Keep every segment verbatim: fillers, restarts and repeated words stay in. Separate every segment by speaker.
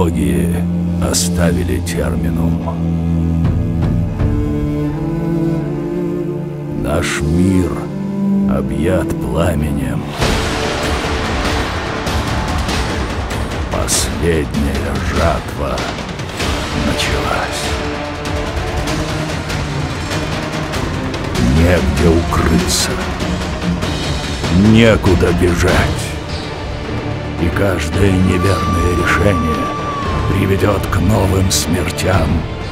Speaker 1: боги оставили терминум. Наш мир объят пламенем. Последняя жатва началась. Негде укрыться, некуда бежать. И каждое неверное решение приведет к новым смертям.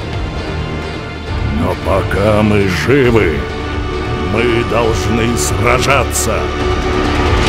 Speaker 1: Но пока мы живы, мы должны сражаться.